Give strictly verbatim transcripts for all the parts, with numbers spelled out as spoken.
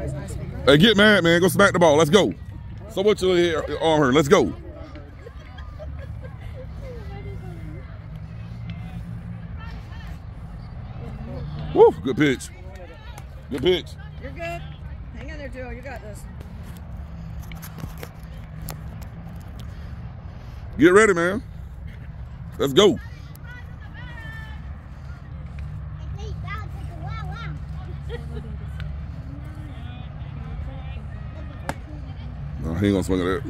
Hey, get mad, man. Go smack the ball. Let's go. So much your hair on her. Let's go. Woo, good pitch. Good pitch. You're good. Hang in there, Joe. You got this. Get ready, man. Let's go. No, he ain't gonna swing at that.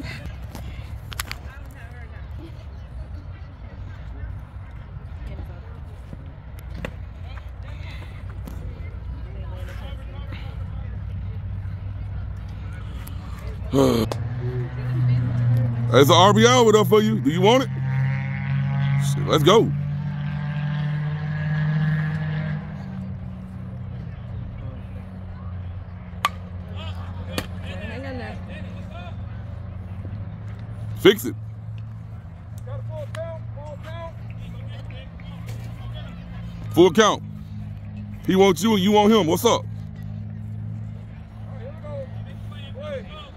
There's an R B I over there for you. Do you want it? Shit, let's go. Hang in there. Fix it. Full count. He wants you and you want him. What's up?